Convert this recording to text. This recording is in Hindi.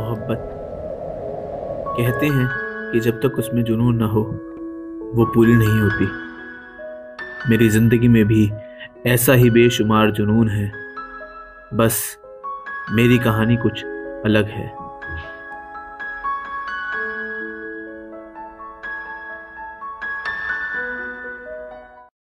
मोहब्बत। कहते हैं कि जब तक उसमें जुनून ना हो वो पूरी नहीं होती। मेरी ज़िंदगी में भी ऐसा ही बेशुमार जुनून है, बस मेरी कहानी कुछ अलग है।